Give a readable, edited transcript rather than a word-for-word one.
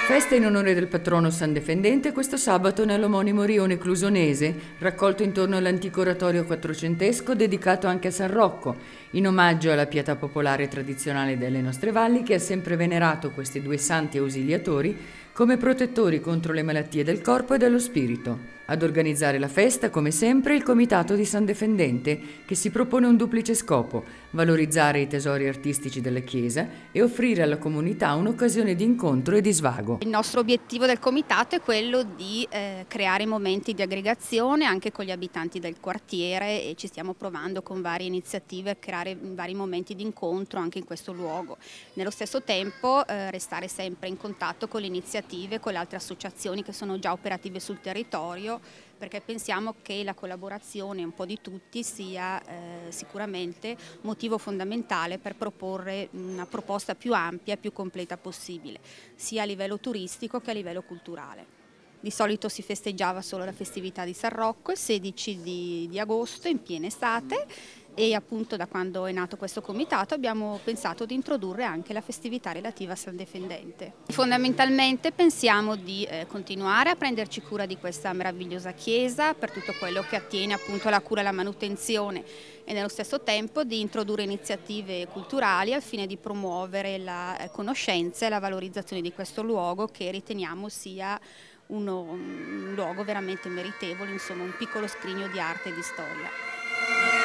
Festa in onore del patrono San Defendente questo sabato nell'omonimo rione clusonese, raccolto intorno all'antico oratorio quattrocentesco dedicato anche a San Rocco, in omaggio alla pietà popolare e tradizionale delle nostre valli che ha sempre venerato questi due santi ausiliatori come protettori contro le malattie del corpo e dello spirito. Ad organizzare la festa, come sempre, il Comitato di San Defendente, che si propone un duplice scopo: valorizzare i tesori artistici della Chiesa e offrire alla comunità un'occasione di incontro e di svago. Il nostro obiettivo del comitato è quello di creare momenti di aggregazione anche con gli abitanti del quartiere e ci stiamo provando con varie iniziative a creare vari momenti di incontro anche in questo luogo. Nello stesso tempo restare sempre in contatto con le iniziative, con le altre associazioni che sono già operative sul territorio, perché pensiamo che la collaborazione un po' di tutti sia sicuramente motivo fondamentale per proporre una proposta più ampia e più completa possibile, sia a livello turistico che a livello culturale. Di solito si festeggiava solo la festività di San Rocco il 16 di agosto in piena estate e appunto da quando è nato questo comitato abbiamo pensato di introdurre anche la festività relativa a San Defendente. Fondamentalmente pensiamo di continuare a prenderci cura di questa meravigliosa chiesa per tutto quello che attiene appunto alla cura e alla manutenzione e nello stesso tempo di introdurre iniziative culturali al fine di promuovere la conoscenza e la valorizzazione di questo luogo che riteniamo sia un luogo veramente meritevole, insomma un piccolo scrigno di arte e di storia.